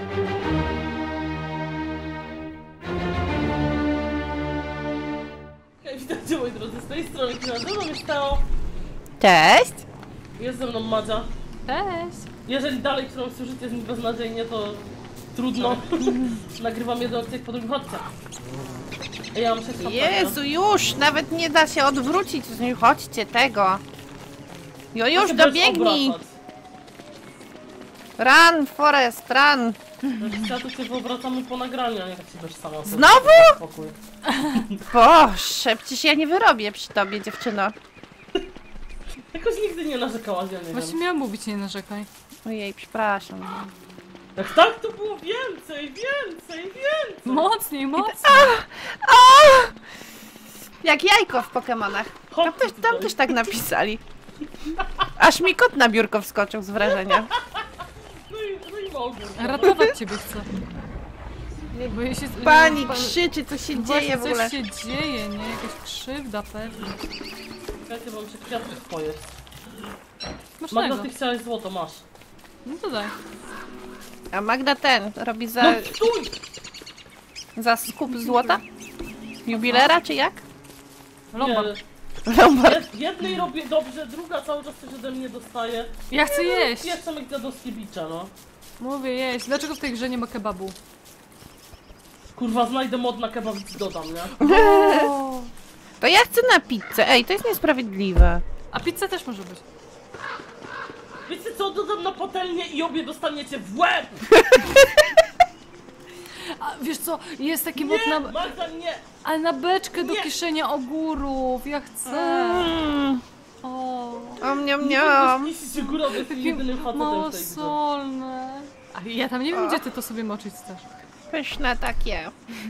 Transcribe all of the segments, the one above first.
Witajcie moi drodzy, z tej strony Kina, jest Teo. Cześć! Jest ze mną Madzia. Cześć! Jeżeli dalej, którą słyszycie jest mi beznadziejnie, to trudno. Nagrywam jeden odcinek po drugim, chodźcie. Ja mam 6 HP. Jezu, już! Nawet nie da się odwrócić. Chodźcie tego. Już dobiegnij! Run, Forest, run! Ja tu cię wywracamy po nagraniu, a nie tak się też sama. Znowu? Boże, przecież ja nie wyrobię przy tobie, dziewczyno. Jakoś nigdy nie narzekałaś, ja nie Właśnie wiem. miałam mówić, nie narzekaj. Ojej, przepraszam. Jak tak, to było więcej! Mocniej, mocniej! Jak jajko w Pokemonach. Tam Chodźcie też tak napisali. Aż mi kot na biurko wskoczył z wrażenia. No i mogę. Ratować ciebie chcę. Boję się... Pani krzyczy, co się Właśnie dzieje w ogóle. coś się dzieje, nie? Jakaś krzywda pewnie. Czekajcie, bo mi się kwiatki twoje. Masz Magda, tego. ty chciałeś złoto, masz. No to daj. A Magda robi No stój! za skup złota? Jubilera czy jak? Lombard. Lombard. Jednej robię dobrze, druga cały czas coś ode mnie dostaje. Ja chcę jeść! Jestem jak dziadowskie bicza, no. Mówię jeść. Dlaczego w tej grze nie ma kebabu? Kurwa, znajdę mod na kebab i dodam, nie? To ja chcę na pizzę. Ej, to jest niesprawiedliwe. A pizza też może być. Wiecie co, dodam na patelnię i obie dostaniecie w łeb! A wiesz co, jest taki mod Nie, na... Magda, nie! Ale na beczkę do Nie. kieszenia ogórów. Ja chcę. O. Niam, Nie niam. się góra, bo jestem jedynym facetem Mało w tej grze. solne. A ja tam nie wiem, gdzie ty to sobie moczyć chcesz. Pyszne takie.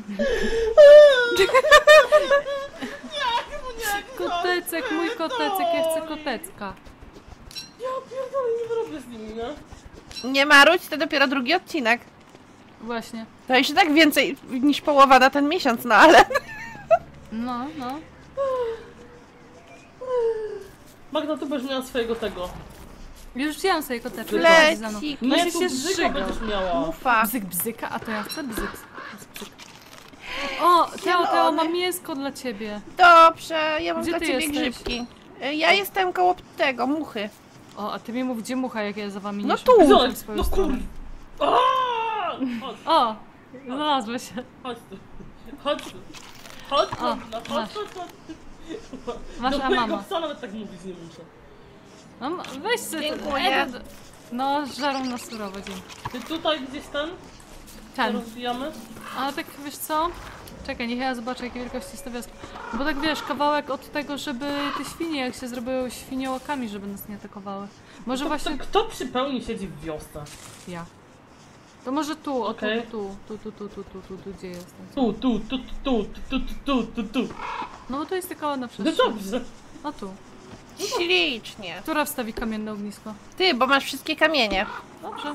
Kotecek, mój kotecek, ja chcę kotecka. Ja pierdolę, nie wyrobię z nimi, nie? Nie marudź, to dopiero drugi odcinek. Właśnie. To jeszcze tak więcej niż połowa na ten miesiąc, no ale... No, no. Magda, ty będziesz miała swojego tego. Już wziąłem sobie koteczkę. Flecik, Nie, Będzie tu się bzyka zżygał. będziesz miała. mufa. Bzyk, bzyka, a to ja chcę bzyk. O, Teo, mam mięsko dla ciebie. Dobrze, ja mam Gdzie dla ty ciebie jesteś? grzybki. Ja jestem koło tego, muchy. O, a ty mi mów, gdzie mucha, jak ja za wami No nie tu. szukam Zobacz, w swoją no stronę. kur... Aaaa! Chodź, O, znalazły się. chodź tu. Chodź tu. Chodź tu, O, Magda, chodź, masz. chodź. Masz, Do a mojego mama. psa nawet tak mówić nie muszę. No, weź sobie. Dziękuję. No, żarą na surowo, dzięki. Ty tutaj gdzieś ten? Ten. Rozbijamy? A tak wiesz co? Czekaj, niech ja zobaczę, jakiej wielkości jest ta wioska. Bo tak wiesz, kawałek od tego, żeby te świnie, jak się zrobiły świniołakami, żeby nas nie atakowały. Może właśnie Kto przy pełni siedzi w wiosce? ja. To może tu, o Okej. tu, gdzie jestem. Tu. No bo to jest tylko na No przestrzeń. dobrze. O tu. Ślicznie. Która wstawi kamienne ognisko? Ty, bo masz wszystkie kamienie. Dobrze.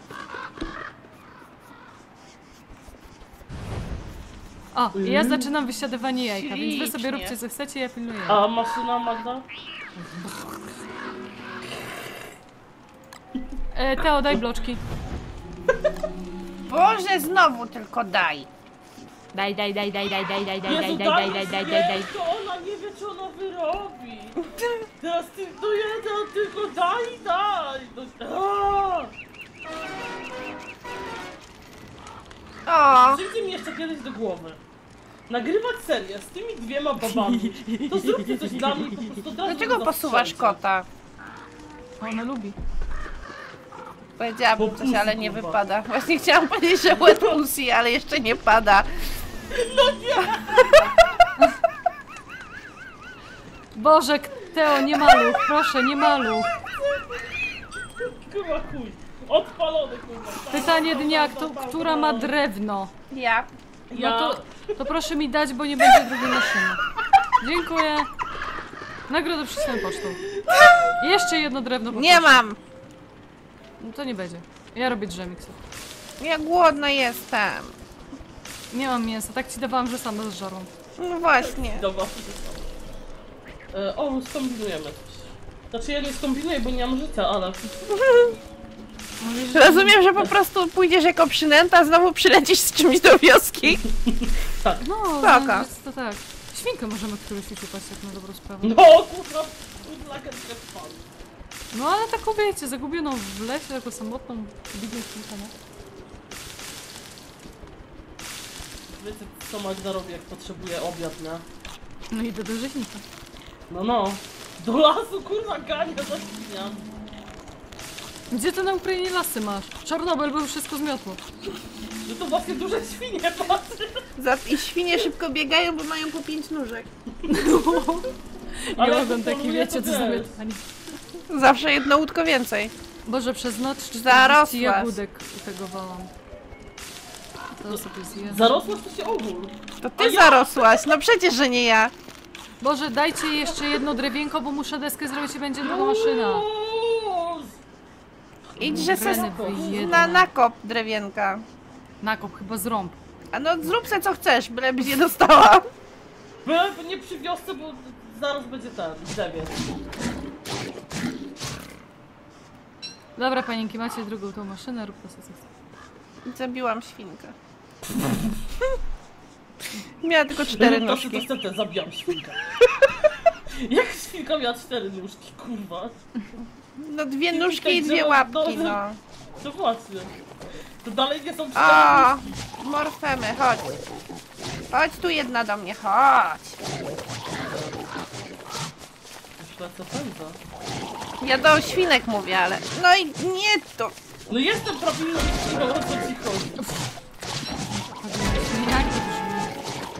O, i ja zaczynam wysiadywanie jajka, więc wy sobie Ślicznie. róbcie co chcecie, ja pilnuję. A maszyna, Magda? Teo, daj bloczki. Boże, znowu tylko daj. Daj. Jezu, daj, to ona nie wie, czy ona wyrobi. Teraz ty dojedę, a tylko daj. O, Przyjdzie mi jeszcze kiedyś do głowy. Nagrywać serię z tymi dwiema babami. To zróbcie coś dla mnie, po prostu od razu dlaczego go posuwasz zastrzelcie. kota? Ona lubi. Powiedziałabym Bo coś, ale nie kurwa. wypada. Właśnie chciałam powiedzieć, że wet pussy, ale jeszcze nie pada. Boże, Teo, nie maluch, proszę, nie maluch. Kurwa chuj. Odpalony kurwa. Pytanie dnia, która ma drewno? Ja. No to proszę mi dać, bo nie będzie drugiej maszyny. Dziękuję. Nagrodę przyślę pocztą. Jeszcze jedno drewno poproszę. Nie mam. No to nie będzie. Ja robię drzemiksa. Ja głodna jestem. Nie mam mięsa, tak ci dawałam, że same zżarą. No właśnie. Dobra. O, skombinujemy coś. Znaczy ja nie skombinuję, bo nie mam życia, ale... Mówisz, że... Rozumiem, że po prostu pójdziesz jako przynęta, znowu przylecisz z czymś do wioski. No, Spoko. więc to tak. Świnkę możemy któryś uciekać, jak na dobrą sprawę. No kurwa, laker pan. No ale taką wiecie, zagubioną w lesie, taką samotną, biedną świnkę, nie? Wiecie co Magda robi jak potrzebuje obiad, nie? No idę do rzeźnika. No. Do lasu kurwa gania za świnia. Gdzie ty na Ukrainie lasy masz? Czarnobyl był wszystko zmiotło. No to właśnie duże świnie, patrz. I świnie szybko biegają, bo mają po 5 nóżek. Nie Ale mogą jak taki, poluje, wiecie, to co wiesz. zamiatani. Zawsze jedno łódko więcej. Boże, przez noc 40 Zarosłaś. jagódek utegowałam. To sobie zjem. Zarosłaś to się ogól. To ty zarosłaś, no przecież, że nie ja. Boże, dajcie jeszcze jedno drewienko, bo muszę deskę zrobić i będzie druga maszyna. Idź, że se Reny wyjedne. nakop drewienka. Nakop, chyba zrąb. A no zrób se co chcesz, bylebyś je dostała. Byle nie przy wiosce, bo zaraz będzie ten drzewie. Dobra, panienki, macie drugą tą maszynę, rób to co chcesz. Zabiłam świnkę. Miała tylko 4 nóżki. Niestety zabijam świnkę. Jak świnka miała 4 nóżki, kurwa? No 2 nóżki i 2 łapki, no. To właśnie. To dalej nie są 4 O, nóżki. morfemy, chodź. Chodź tu jedna do mnie, chodź. Myślę, co pędza. Ja do świnek mówię, ale... No i nie to. No jestem prawilną świnką, o co ci chodzi. Jak to brzmi?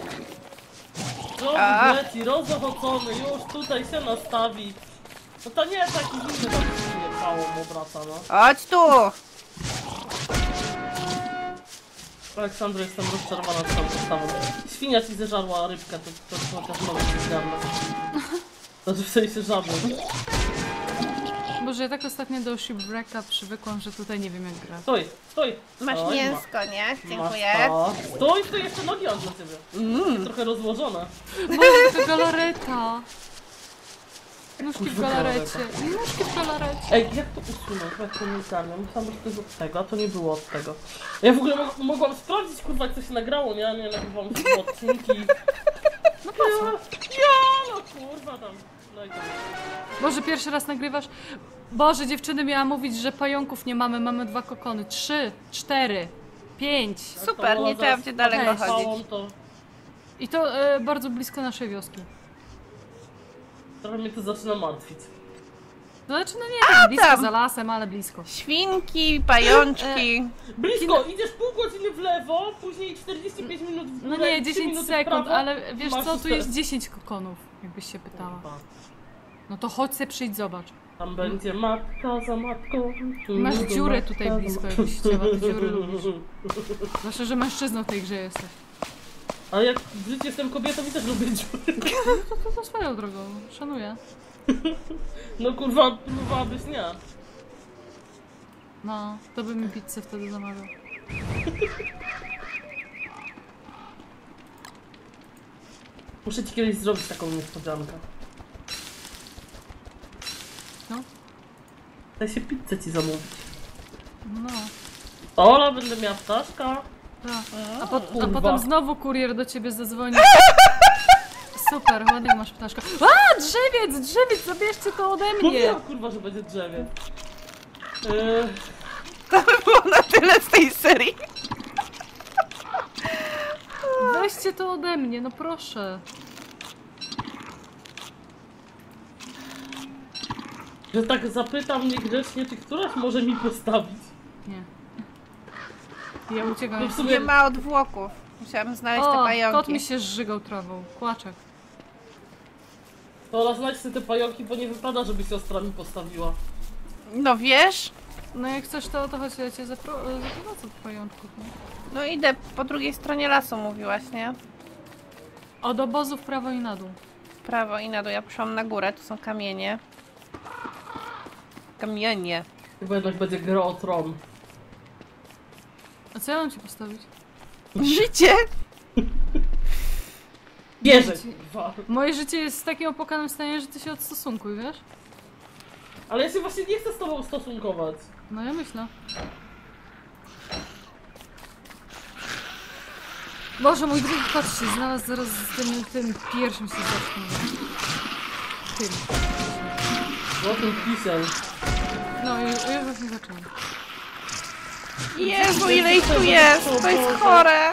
Robi leci, rozochocony, już tutaj się nastawi. No to nie taki inny, tam się nie całą obraca, no. Chodź tu. Aleksandro, jestem rozczarowana tą postawą. Świnia ci zeżarła rybkę, to chociaż mogę się zgarnąć. Znaczy w sensie żaby. Boże, ja tak ostatnio do Shipwrecka przywykłam, że tutaj nie wiem jak grać. Stój! Masz Oj, mięsko, nie? Dziękuję. Masz to. Stój, jeszcze nogi mam dla ciebie. Trochę rozłożone. Boże, to galareta! Nóżki w galarecie. Nóżki w galarecie. Ej, jak to usunąć? Jak to nie zgarnę? Myślałam, że to jest od tego, a to nie było od tego. Ja w ogóle mogłam sprawdzić, kurwa, jak to się nagrało, nie? Nie nagrywałam sobie odcinki. No po co? Ja, no kurwa tam. No i to. Boże, pierwszy raz nagrywasz? Boże, dziewczyny, miałam mówić, że pająków nie mamy, mamy 2 kokony. 3, 4, 5. Super, nie trzeba będzie daleko Cześć. chodzić. Całą to. I to bardzo blisko naszej wioski. Trochę mnie to zaczyna martwić. Znaczy, no nie wiem, blisko tam. za lasem, ale blisko. Świnki, pajączki. Blisko, idziesz pół godziny w lewo, później 45 minut w No górę, nie, i 3 10 minuty w sekund, prawo. ale wiesz Masz co, tu te- jest 10 kokonów, jakbyś się pytała. Kurwa. No to chodź se przyjdź, zobacz. Tam będzie matka za matką. Masz tu dziurę matka tutaj za blisko, matką. jakbyś chciała, te dziury lubisz. Zwłaszcza, że mężczyzną w tej grze jesteś. Ale jak w życiu jestem kobietą i też lubię dziury. To swoją drogą, szanuję. No kurwa, próbowałabyś nie. No, to by mi pizzę wtedy zamawiał. Muszę ci kiedyś zrobić taką niespodziankę. No, Daj się pizzę ci zamówić. no. Ola, będę miała ptaszka. Tak. A kurwa. potem znowu kurier do ciebie zadzwoni. Super, ładnie masz ptaszka. A, drzewiec, zabierzcie to ode mnie. Mówiłam kurwa, że będzie drzewie. To by było na tyle z tej serii. Weźcie to ode mnie, no proszę. Że tak zapytam niegrzecznie, czy któraś może mi postawić. Nie. Ja uciekam. No w sumie Nie ma odwłoków. Musiałam znaleźć te O, kot pająki. mi się zżygał trawą. Kłaczek. to Ola, znajdź sobie te pająki, bo nie wypada, żeby siostra mi postawiła. No wiesz? No jak chcesz to chodź, ja cię zaprowadzę do pajączków, nie? No idę po drugiej stronie lasu, mówiłaś, nie? Od obozu w prawo i na dół. W prawo i na dół. Ja poszłam na górę, tu są kamienie. Kamienie. Chyba jednak będzie gra o tron. A co ja mam ci postawić? Życie! Bierze, Ci- kurwa. Moje życie jest w takim opłakanym stanie, że ty się odstosunkuj, wiesz? Ale ja się właśnie nie chcę z tobą stosunkować. No ja myślę. Boże, mój drugi kot się znalazł, zaraz z tym pierwszym się zacznie. Tym. No tym pisem. No i ja właśnie zaczynam. Jezu, ile ich tu jest! To jest chore!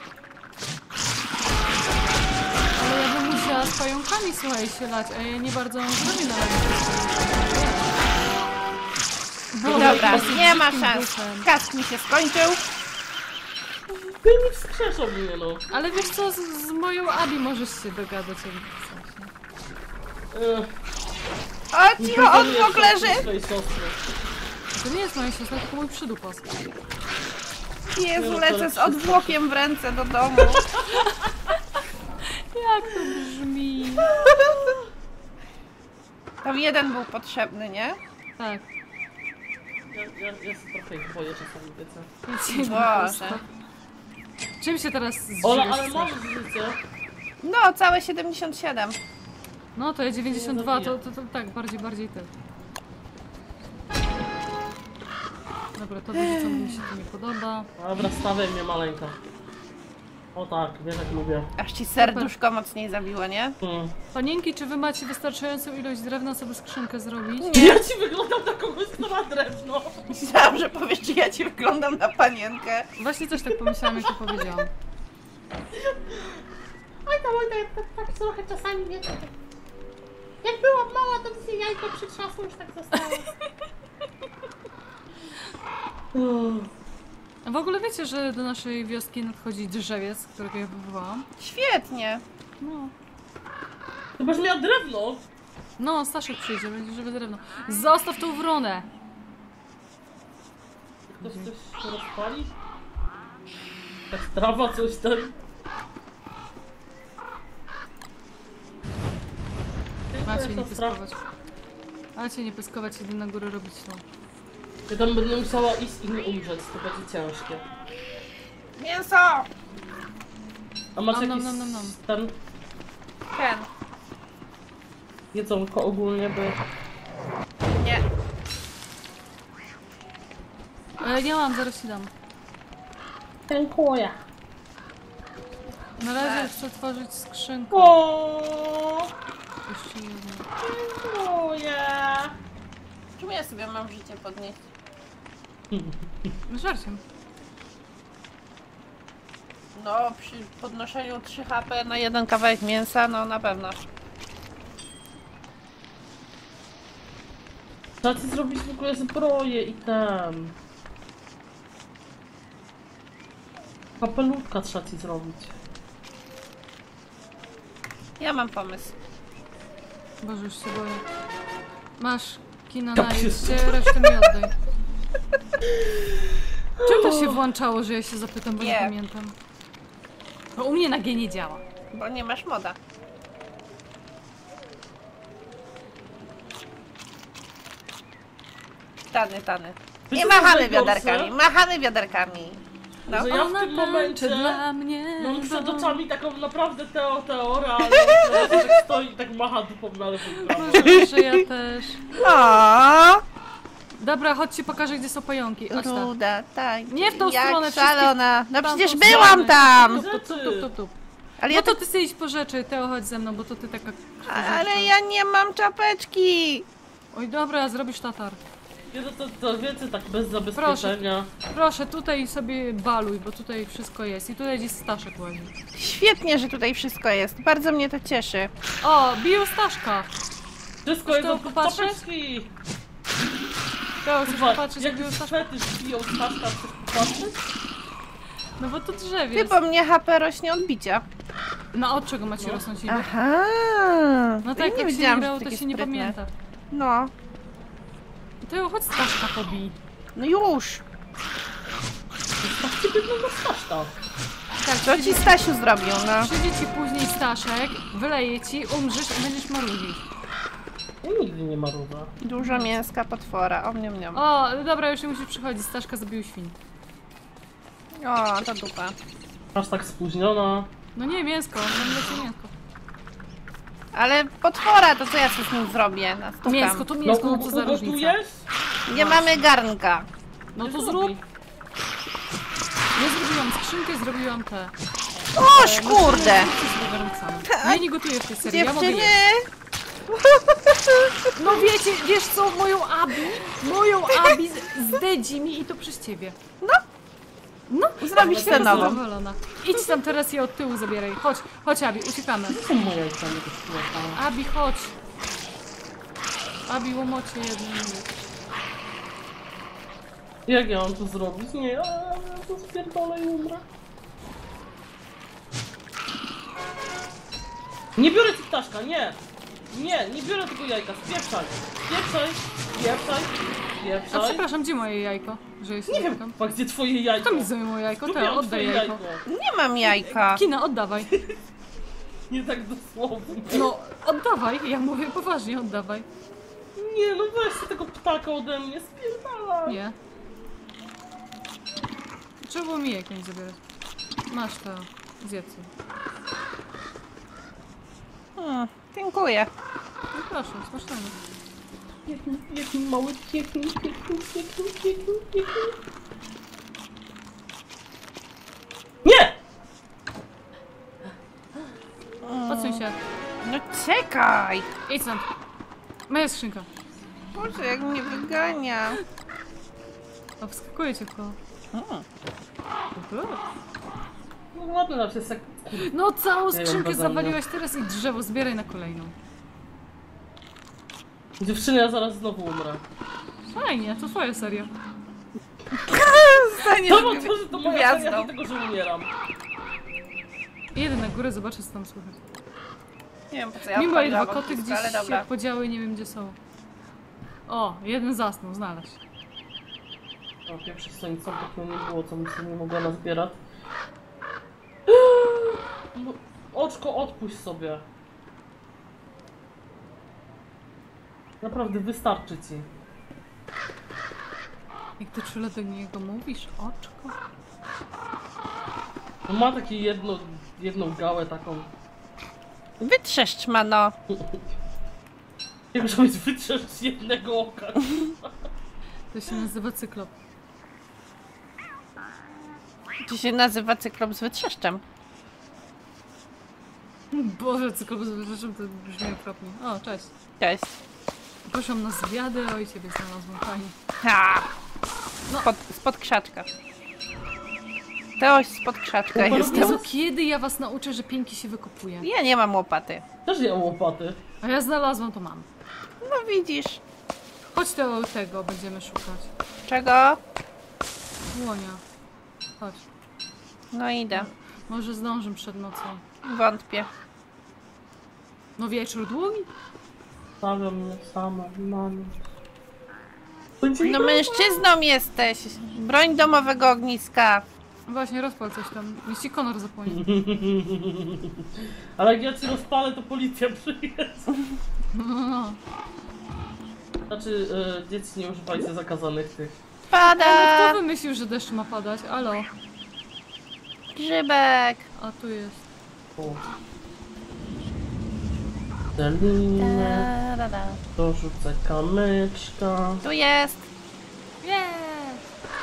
Ale ja bym musiała z pająkami, słuchaj, się lać, a ja nie bardzo mam zdrowie na razie. Dobra, nie ma szans. Kask mi się skończył. Ty nie wskrzeszą mnie, no. Ale wiesz co, z moją Abi możesz się dogadać. O, cicho, odwłok leży! Swojej siostry. To nie jest moja siostra, tylko mój przydupas. Jezu, lecę z odwłokiem w ręce do domu. Jak to brzmi? Tam jeden był potrzebny, nie? Tak. Ja się trochę ich boję czasami, wiecie. Nic nie Boże. Czym się teraz zdziwisz? Ola, ale masz życie. No, całe 77. No to ja 92, to tak, bardziej ty. Dobra, to wiecie co mi się to nie podoba. Dobra, stawiaj mnie maleńka. O tak, wiesz jak lubię. Aż ci serduszko mocniej zabiło, nie? Panienki, czy wy macie wystarczającą ilość drewna, sobie skrzynkę zrobić? Ja ci wyglądam na kogoś, kto ma drewno. Myślałam, że powiesz, że ja ci wyglądam na panienkę. Właśnie też tak pomyślałam, jak to powiedziałam. Oj tam, tak trochę czasami, wiecie, tak. Jak byłam mała, to mi się jajko przytrzasło, już tak zostało. A w ogóle wiecie, że do naszej wioski nadchodzi drzewiec, którego ja wywołałam? Świetnie. No. Chyba, że miała drewno. No, Staszek przyjdzie, będzie żywe drewno. Zostaw tą wronę! Ktoś coś się rozpali? Tak trawa, coś tam. Macie nie pyskować. Macie nie pyskować, idę na górę robić to. Ja tam będę musiała iść i nie umrzeć, to będzie ciężkie. Mięso! A masz Nom, jakiś nom, nom, nom. ten Ten. jedzonko ogólnie, by... Nie. Nie mam, zaraz ci dam. Dziękuję. Na razie chcę tworzyć skrzynkę. O, Jeszcze jedną. dziękuję. Czemu ja sobie mam życie podnieść? Żarciem. No, przy podnoszeniu 3 HP na jeden kawałek mięsa, no na pewno. Trzeba ci zrobić w ogóle zbroję i ten... Kapelutka trzeba ci zrobić. Ja mam pomysł. Boże, już się boję. Masz kina Ja na pies- jeździe, resztę mi oddaj. Czym to się włączało, że ja się zapytam, bo nie Nie. pamiętam? Bo u mnie na G nie działa. Bo nie masz moda. Tany. Nie Wiecie, co machamy jest najgorsze? wiaderkami, machamy wiaderkami. No. Że ja w Ona tym tańczy momencie dla mnie. mam przed bo- oczami taką naprawdę realną, że tak stoi i tak macha dupą na lewo i prawo. Boże, że ja też. O, Dobra, chodź ci pokażę, gdzie są pająki. Chodź tam. ruda, tak. Nie w tą Jak stronę, szalona. No Tamtą przecież stronę. byłam tam! Tup. Ale No ja, to ty sobie idź po rzeczy, Teo, chodź ze mną, bo to ty taka... ale ja nie mam czapeczki. Oj, dobra, zrobisz tatar. Nie, no to więcej tak bez zabezpieczenia. Proszę, tutaj sobie baluj, bo tutaj wszystko jest. I tutaj gdzieś Staszek łazi. Świetnie, że tutaj wszystko jest. Bardzo mnie to cieszy. O, biją Staszka! Wszystko Chcesz jest to od popatrzeć? czapeczki. Teo, chcesz Kurwa, popatrzeć, jak jak biją już Staszka? fetysz biją Staszka, chcesz popatrzeć? No bo to Ty, drzewie. bo mnie HP rośnie od bicia. No od czego macie rosnąć niby? Aha. No To tak, ja jak się nie wiedziałam, że grało, to takie się nie sprytne. pamięta. No. Teo, chodź Staszka pobij. No już. Stawcie biednego Staszka. Tak, Co ci Stasiu zrobił, no? przyjdzie ci później Staszek, wyleje ci, umrzesz i będziesz marudzić. Ja nigdy nie ma ruda. Dużo mięska potwora. O mnie mnie. O, dobra, już nie musisz przychodzić, Staszka zabił świn. O, to dupa. Aż tak spóźniona. No nie, mięsko, mam lecie mięsko. Ale potwora, to co ja z nim zrobię? Nastukam. Mięsko to mięsko, no co za różnica. ugotujesz? Nie mamy garnka. No to Nie zrób. zrobi. Ja zrobiłam skrzynkę, zrobiłam te. Oż kurde! Ja nie gotuję w tej serii, ja mogę Dziewczyny! jeść. No wiecie, wiesz co, moją Abi zdedzi mi i to przez ciebie. Zrobisz tę nową. Zadowolona. Idź tam teraz je od tyłu zabieraj. Chodź Abi, uciekamy. Co moja jajka nie doszła? Abi, chodź. Abi, łomocie jednym. Jak ja mam to zrobić? Nie, ja to spierdolę i umrę. Nie biorę ci ptaszka, nie! Nie biorę tego jajka, spieprzaj! Spieprzaj! Spieprzaj! A Spieprzaj! przepraszam, gdzie moje jajko? Że jest Nie wiem, tam. a gdzie twoje jajko? Kto mi zajmuje jajko? Dupie To mam oddaj twoje jajko. Nie mam jajka. Kina, oddawaj. Nie tak dosłownie. No, oddawaj, ja mówię poważnie, oddawaj. Nie, no weź sobie tego ptaka ode mnie, spierdala! Nie. Trzeba było mi jajko nie zabierać. Masz to, zjedz je. Dziękuję. No proszę, smacznego. Jaki mały piekun. Nie! Odsuń się. No czekaj! Idź stąd. Moja skrzynka. Boże, jak mnie wygania. O, wskakuje cię w koło. No ładny zawsze jest tak... No całą Nie wiem, skrzynkę beze mnie. zawaliłaś teraz i drzewo zbieraj na kolejną. Dziewczyny, ja zaraz znowu umrę. Fajnie, to twoja seria. Zostaniesz To to, że to moja seria, gwiazdą. dlatego, że umieram. Jedę na górę, zobaczę co tam słychać. Nie wiem po co ja Mimo i odpaliłam dwa koty ognisko, gdzieś ale dobra. się podziały, nie wiem gdzie są. O, jeden zasnął, znalazł. O, pierwszy stonicą takiego nie było, co bym sobie nie mogła nazbierać. No, oczko, odpuść sobie. Naprawdę wystarczy ci. Jak ty czule do niego mówisz, oczko? No, ma takie jedną gałę taką. Wytrzeszcz, mano. Jak muszę mieć wytrzesz jednego oka. To się nazywa cyklop. To się nazywa cyklop z wytrzeszczem. Boże, cyklop z wyrzeczem to brzmi okropnie. O, cześć. Cześć. Poszłam na zwiady, oj ciebie znalazłam, fajnie. Ha! No. Spod krzaczka. To spod krzaczka No, jestem. Jezu, kiedy ja was nauczę, że pięki się wykopuje? Ja nie mam łopaty. Też nie mam łopaty. A ja znalazłam, to mam. No widzisz. Chodź tego będziemy szukać. Czego? Łonia. Chodź. No idę. Może zdążę przed nocą. Wątpię. No wieczór długi? Stawiam mnie sama na nic. No mężczyzną jesteś. Broń domowego ogniska. Właśnie, rozpal coś tam. Niech ci Konor zapłonie. Ale jak ja ci rozpalę, to policja przyjedzie. No. Znaczy, dzieci nie używajcie zakazanych tych. Pada! Kto wymyślił, że deszcz ma padać? Alo? Grzybek. A tu jest. O. Celinę, Da, da, da. dorzucę kamyczka. Tu jest. Yeah!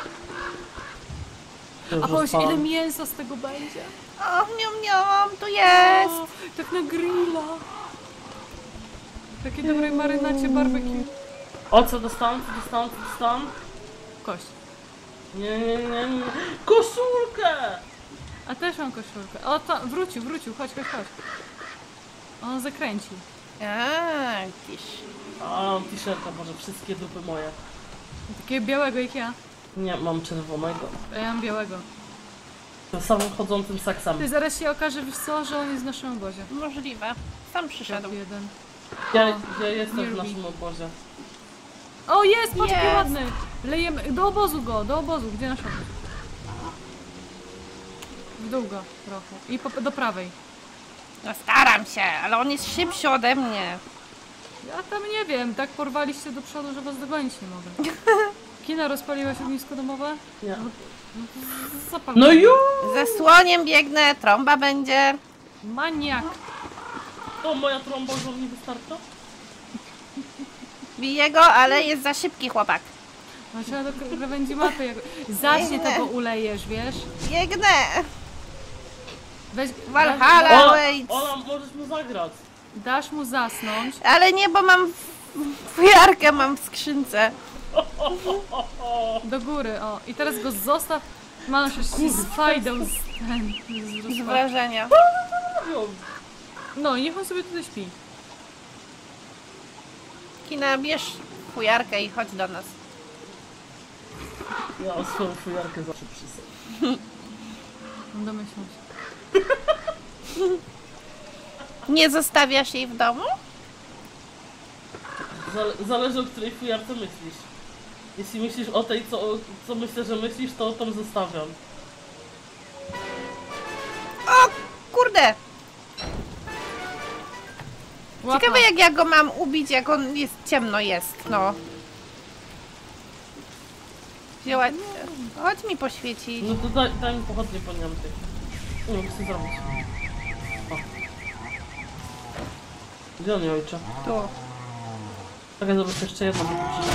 A Dużo powiedz, spałem. ile mięsa z tego będzie? O, miam, tu jest. O, tak na grilla. Takiej dobrej marynacie barbecue. O, co dostałam? Co dostałam? Kość. Nie. Koszulkę! A też mam koszulkę. O, to wrócił, chodź. On zakręci. A, widzisz. A, mam t-shirta, może wszystkie dupy moje. Takiego białego jak ja. Nie, mam czerwonego. A ja mam białego. Tym samym chodzącym saksem. Ty zaraz się okaże, wiesz co, że on jest w naszym obozie. Możliwe. Sam przyszedł. Szedł jeden. Ja jestem nie w lubi. naszym obozie. O, jest! Patrz, jaki Jest. ładny! Lejemy. Do obozu go, do obozu. Gdzie nasz obóz? W dół go trochę. I do prawej. No staram się, ale on jest szybszy ode mnie. Ja tam nie wiem, tak porwaliście do przodu, że was dogonić nie mogę. Kina, rozpaliłaś ognisko domowe? Nie. Zapal. No już! Ze słoniem biegnę, trąba będzie. Maniak! To moja trąba już wam nie wystarcza? Biję go, ale jest za szybki chłopak. No trzeba do krawędzi mapy. Zacznie tego ulejesz, wiesz? Biegnę! Weź, Valhalla Ola, waits! Ola, możesz mu zagrać. dasz mu zasnąć. Ale nie, bo mam fujarkę mam w skrzynce. Do góry, o. I teraz go zostaw. Masz już się sfajdą z Z wrażenia. No i niech on sobie tutaj śpi. Kina, bierz fujarkę i chodź do nas. Ja mam swoją fujarkę zawsze przy sobie. Domyślam się. Nie zostawiasz jej w domu? Zależy, o której fujarce myślisz. Jeśli myślisz o tej, co myślę, że myślisz, to tą zostawiam. O, kurde! Łapa. Ciekawe jak ja go mam ubić, jak on jest ciemno jest, no. Wzięła... Chodź mi poświecić. No to daj mi pochodnie po niamty. Nie wiem, co zrobić. O. Gdzie on, ojcze? Tu. Czekaj, zobacz, jeszcze jedno wypuścić.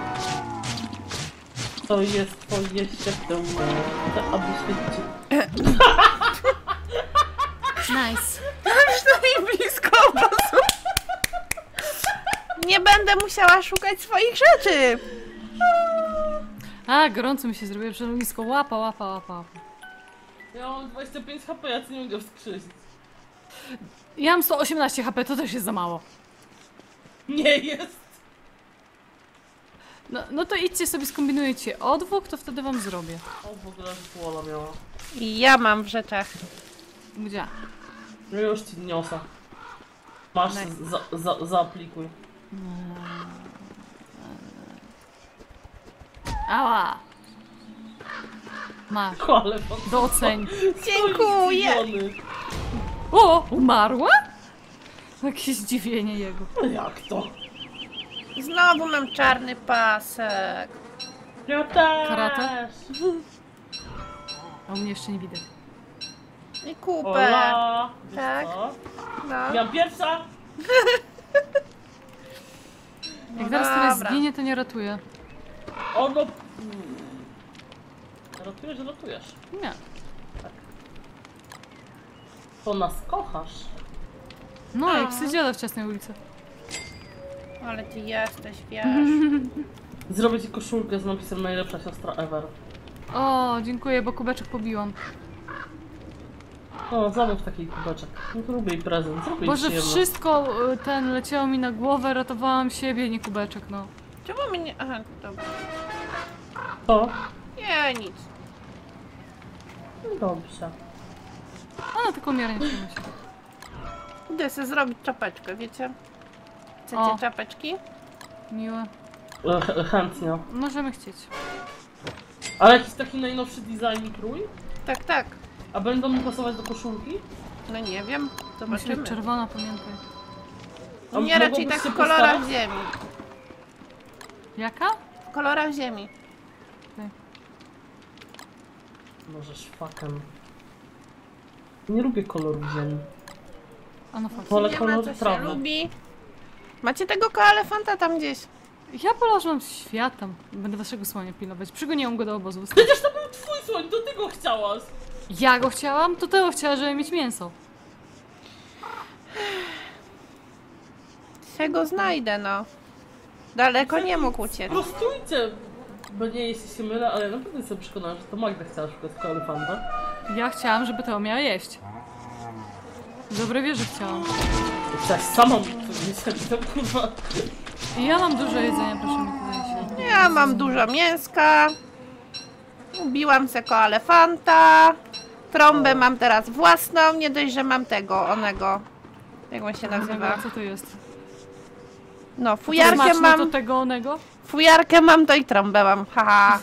To jest twoje światełko, aby świecić. Nice. Przynajmniej blisko obozu. Nie będę musiała szukać swoich rzeczy. A, gorąco mi się zrobiło przed ognisko. Łapa. Ja mam 25 HP, ja ci nie mogę wskrzesić. Ja mam 118 HP, to też jest za mało. Nie jest! No to idźcie sobie, skombinujecie odwóg, to wtedy wam zrobię. O, w ogóle Ola miała. I ja mam w rzeczach. Gdzie? No już ci niosę. Masz, zaaplikuj. Ała! Masz, Ale doceń. Dziękuję. O! Umarła? Jakieś zdziwienie jego. Jak to? Znowu mam czarny pasek. Ja też! Karate? A u mnie jeszcze nie widać. I kupę. Ola! Wiesz Tak. co? No. Ja pierwsza! Jak zaraz teraz dobra. zginie, to nie ratuje. Ono... Ratujesz, ratujesz. Nie. To nas kochasz. No, jak siedziała w ciasnej ulicy. Ale ty jesteś, wiesz. Zrobię ci koszulkę z napisem najlepsza siostra ever. O, dziękuję, bo kubeczek pobiłam. O, zamów taki kubeczek. No to lubię i prezent, zrobię Boże, przyjemne. wszystko ten leciało mi na głowę, ratowałam siebie, nie kubeczek, no. Czemu mi nie... Aha, dobra. To? Nie, nic. No dobrze. A, tylko miernie się myśli. Idę sobie zrobić czapeczkę, wiecie? Chcecie O. czapeczki? Miłe. Chętnie. Możemy chcieć. Ale jakiś taki najnowszy design i krój? Tak, tak. A będą mi pasować do koszulki? No nie wiem. Musi być Zobaczymy. czerwona, pamiętaj. A Nie, raczej mogłobyś tak się w kolorach postarać? ziemi. Jaka? W kolorach ziemi. Możesz fucking. Nie lubię koloru ziemi. A no fakt. Wolę Nie ma kolor co się trawy. lubi. Macie tego koelefanta tam gdzieś. Ja położyłam świat tam. Będę waszego słonia pilnować. Przygoniłam go do obozu. Przecież to był twój słoń, do tego chciałaś! Ja go chciałam, to Teo chciała, żeby mieć mięso. Się go znajdę, no. Daleko nie mógł uciec. Prostujcie! Bo nie, jeśli się mylę, ale ja naprawdę jestem przekonana, że to Magda chciała szukać koelefanta. Ja chciałam, żeby Teo miała jeść. W dobrej wierze chciałam. Chciałaś sama mieć to kurwa. I ja mam dużo jedzenia, proszę mi tutaj się. Ja mam dużo mięska. Ubiłam se koelefanta. Trąbę mam teraz własną. Nie dość, że mam tego, onego. Jak on się nazywa? Co to jest? No, fujarkę Smaczne mam. do tego onego? Fujarkę mam, to i trąbę mam. Haha.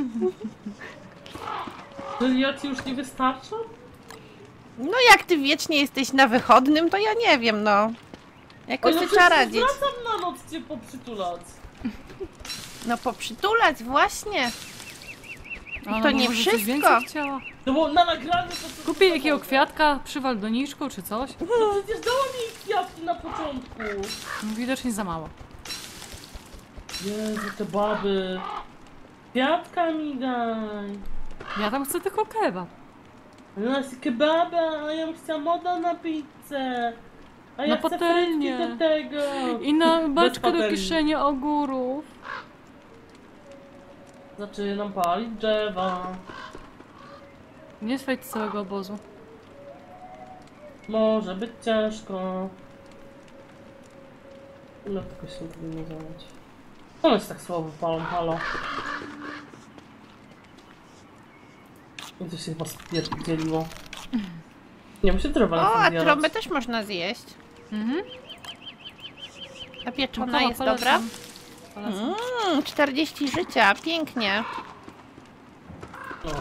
Czyli ja ci już nie wystarcza? No jak ty wiecznie jesteś na wychodnym, to ja nie wiem, no. Jakoś Ale sobie trzeba przecież radzić. wracam na noc cię poprzytulać. No poprzytulać, właśnie. A, to no, nie może coś wszystko. więcej chciała? No bo na nagraniu to... Kupię jakiego kwiatka, przywal doniczką czy coś. No przecież dała mi kwiatki na początku. No, widocznie za mało. Jezu, te baby. Kwiatka mi daj. Ja tam chcę tylko kebab. Ja chcę kebaba, a ja bym chciała moda na pizzę. A ja Na chcę patelnię. frytki do tego. I na baczkę do patelni. kieszenia ogórów. Zaczynam palić drzewa. Nie swajć całego obozu. Może być ciężko. No tylko się powinno zająć. One się tak słabo palą, halo. I to się chyba spierdzieliło. Nie, muszę drzewa O, na a tym zbierać. trąbę też można zjeść. Mhm. A pieczona Makawa jest polecam. dobra? Polecam. 40 życia, pięknie. No.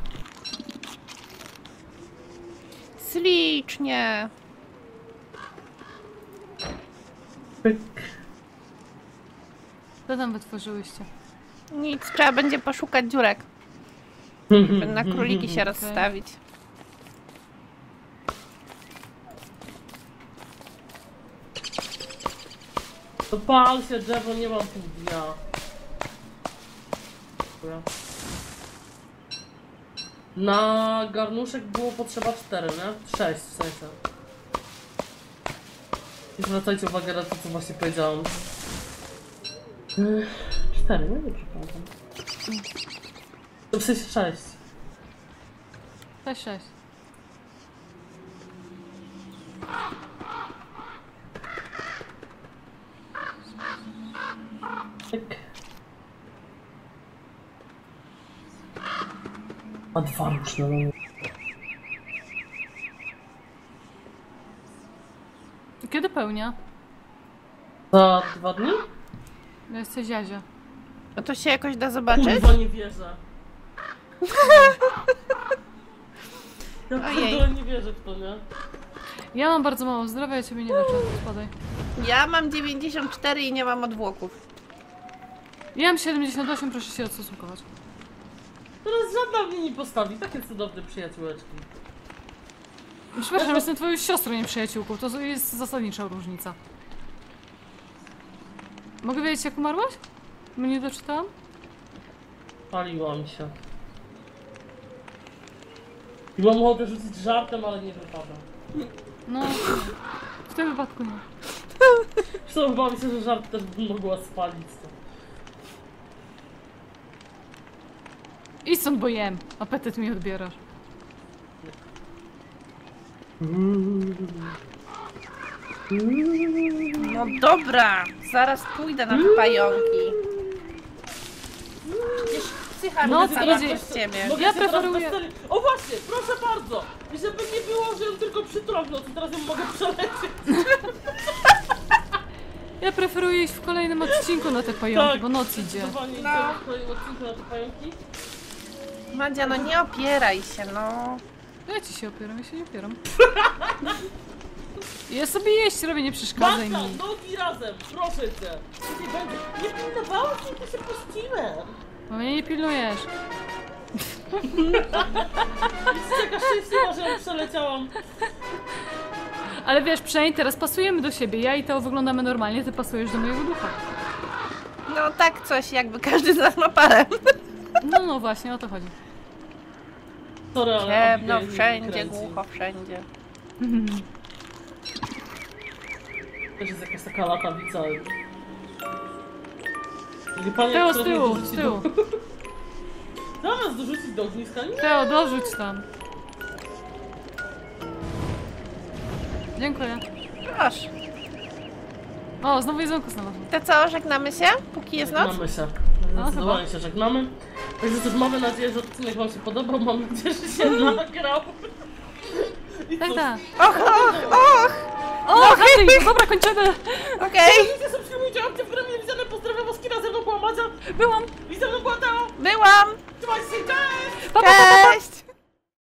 Ślicznie. Pyk. Co tam wytworzyłyście? Nic, trzeba będzie poszukać dziurek, żeby na króliki się rozstawić. To pal się drzewo, nie mam pół dnia. Dziękuję. Na garnuszek było potrzeba 4, nie? 6 w sensie. I zwracajcie uwagę na to, co właśnie powiedziałam. 4, no nie przepraszam. To w sensie 6. 6-6. Tak. A 2 różne, no. Kiedy pełnia? Za 2 dni? Ja jesteś Jazia. No to się jakoś da zobaczyć? Kurwa, nie wierzę. Ja Ojej. pierdolę, nie wierzę w to, nie? Ja mam bardzo mało zdrowia, ja ciebie nie leczę. Spadaj. Ja mam 94 i nie mam odwłoków. Ja mam 78, proszę się odstosunkować. Teraz żadna mnie nie postawi, takie cudowne przyjaciółeczki. Przepraszam, jestem twoją siostrą, nie przyjaciółką. To jest zasadnicza różnica. Mogę wiedzieć, jak umarłaś? Bo nie doczytałam? Paliłam się. I mam ochotę rzucić żartem, ale nie wypada. No, w tym wypadku nie. Zresztą chyba myślę, że żart też bym mogła spalić to. Idź stąd, bo jem. Apetyt mi odbierasz. No dobra, zaraz pójdę na te pająki. Przecież psycha No, mnie to zaraz idzie. bez ciebie. Mogę Ja się teraz preferuję- bez serii- O właśnie, proszę bardzo! I żeby nie było, że ją tylko przytrągnął, to teraz ją mogę przelecieć. Ja preferuję iść w kolejnym odcinku na te pająki, Tak. bo noc idzie. Zdecydowanie No. idziemy w kolejnym odcinku na te pająki. Madzia, no nie opieraj się, no. Ja ci się opieram, ja się nie opieram. Ja sobie jeść robię, nie przeszkadzaj Marta, mi. nogi razem, proszę cię. Nie będzie. Nie pilnowałam się, to się puściłem. Bo mnie nie pilnujesz. Jesteś taka szczęśliwa, że ją przeleciałam. Ale wiesz, przynajmniej teraz pasujemy do siebie. Ja i Teo wyglądamy normalnie, ty pasujesz do mojego ducha. No tak coś, jakby każdy z nas ma parę. No właśnie, o to chodzi. Sorry, ale Ciemno Abigail mnie wszędzie, kręci. głucho wszędzie. Też jest jakaś taka latawica. Nie panie, Teo, która z mnie tyłu, dorzuci z tyłu. Zamiast dorzucić do ogniska, nie? Teo, dorzuć tam. Dziękuję. Proszę. O, znowu jedzonko znalazłam. To co, żegnamy się, póki jest noc? Żegnamy się. Zdecydowanie się żegnamy. Także też mamy nadzieję, że odcinek wam się podobał. Mam nadzieję, że się nagrał. I Tak, cóż, tak. Och, och, och! O, Henry, dobra, kończymy! Okej. Możecie sobie